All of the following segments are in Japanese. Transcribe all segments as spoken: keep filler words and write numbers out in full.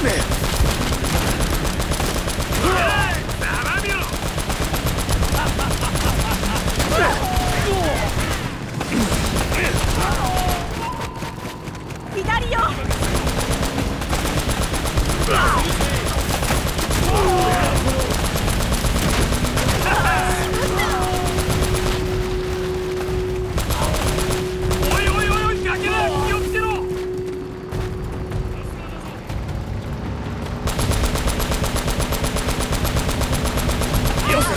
左よ。 おいおいおいおい、崖だ、気をつけろ。よし。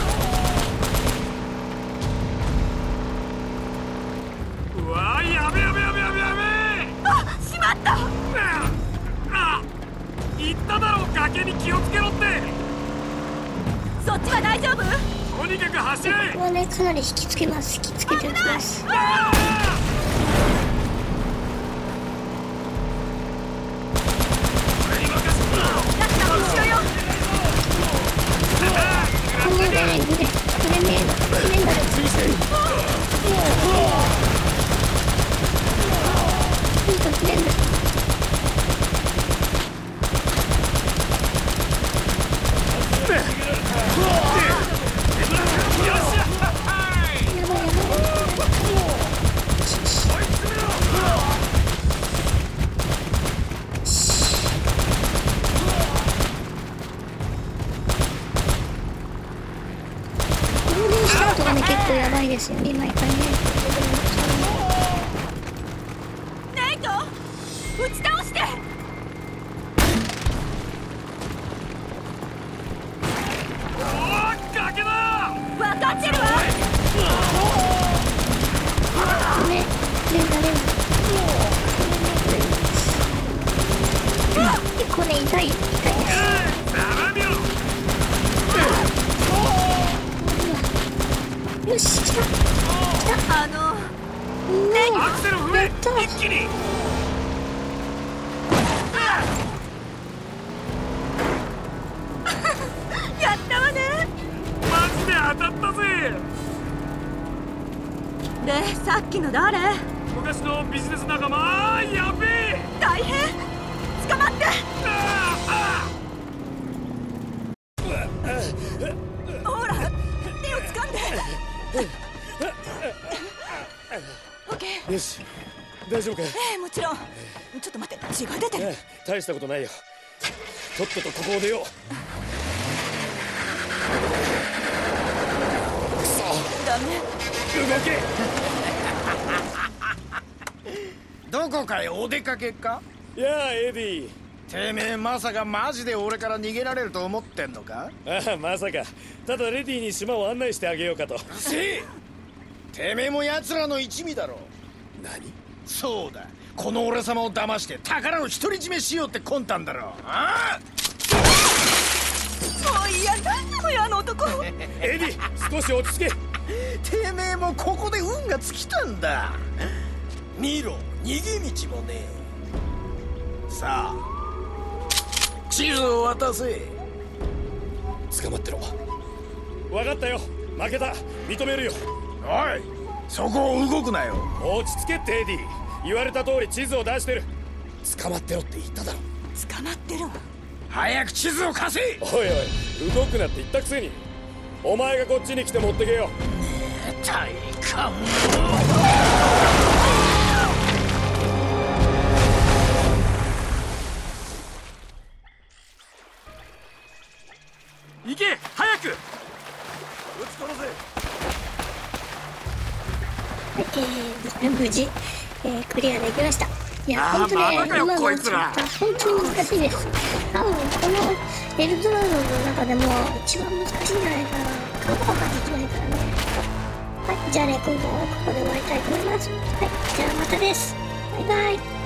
うわー、やべやべやべやべやべ。 あ、しまった。 あ、言っただろ、崖に気をつけろって。 そっちは大丈夫？ とにかく走れ。 ここはね、かなり引きつけます。引きつけておきます。 あ俺に任せろ。 ラスタは後ろよ。 これね、グレ、グレメード、グレンダル。ヒントグレンダル。スタートがね、結構やばいですよね、毎回ね。 ネイト、打ち倒して。 おー、崖だ。 分かってるわ。 ね、レンダレンダ。結構ね、痛い、痛いです。よし、来た。来た。 あのね、 アクセル踏め、 やった一気に。 やったわね。 マジで当たったぜ。 で、さっきの誰？ 昔のビジネス仲間。やべえ。 大変。捕まって。 あほら、手を掴んで。オッケー。 よし、大丈夫か。 ええ、もちろん。ちょっと待って、血が出てる。 大したことないよ。とっととここを出よう。くそ、 ダメ。 動け。 どこかへお出かけか？ やあ、エディ。 てめえまさかマジで俺から逃げられると思ってんのか？ ああ、まさか。ただレディに島を案内してあげようかと。 せえ！てめえも奴らの一味だろ。 何？ そうだ、この俺様を騙して宝を独り占めしようって魂胆だろ。ああ！ もういや、なんなのよ、あの男。 エディ、少し落ち着け。 てめえもここで運が尽きたんだ。見ろ、逃げ道もねえ。さあ、地図を渡せ。 捕まってろ。分かったよ。負けた。認めるよ。 おい、そこを動くなよ。 落ち着けってエディ。言われた通り地図を出してる。捕まってろって言っただろ。 捕まってるわ。 早く地図を貸せ。 おいおい、動くなって言ったくせに。お前がこっちに来て持ってけよ。 体感行け、早く。撃ち殺せ。 えー、無事、えー、クリアできました。いや、 あー本当ね、 またかよ今のこいつら本当に難しいです。多分このエルドラドの中でも一番難しいんじゃないかな。顔ができないからね。はい、じゃあね、今度はここで終わりたいと思います。はい、じゃあまたです。バイバイ。